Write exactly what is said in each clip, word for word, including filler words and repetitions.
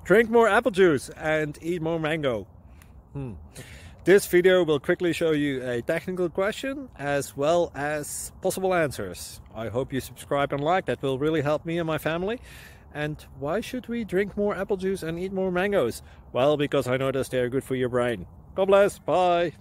Drink more apple juice and eat more mango. Hmm. This video will quickly show you a technical question as well as possible answers. I hope you subscribe and like, that will really help me and my family. And why should we drink more apple juice and eat more mangoes? Well, because I noticed they're good for your brain. God bless, bye!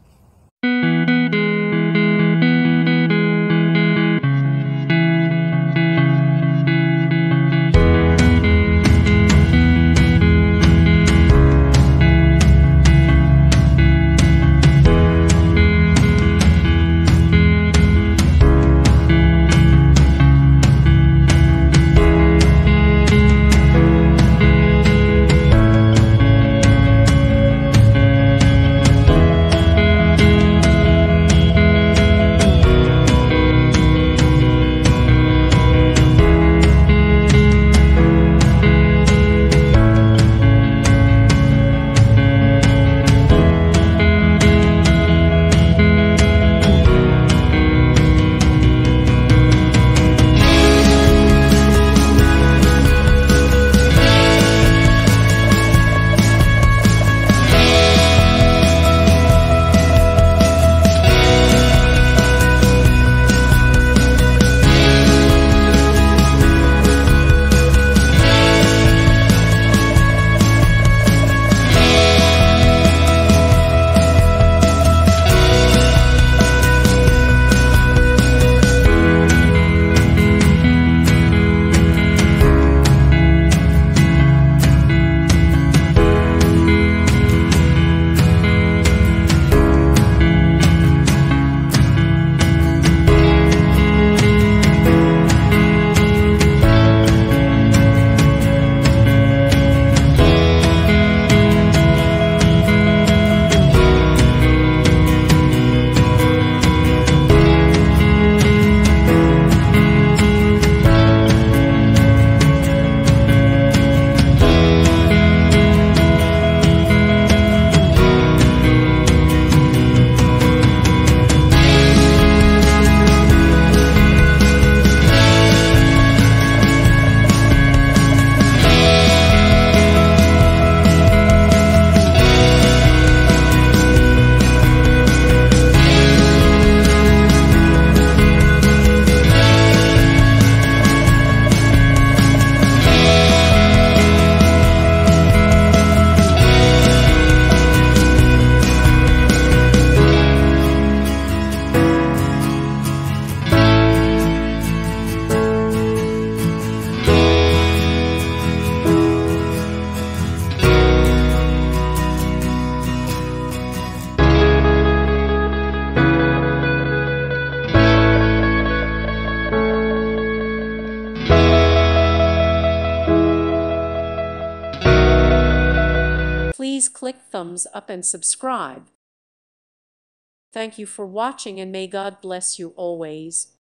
Please click thumbs up and subscribe. Thank you for watching, and may God bless you always.